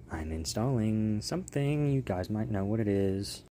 I'm installing something. You guys might know what it is.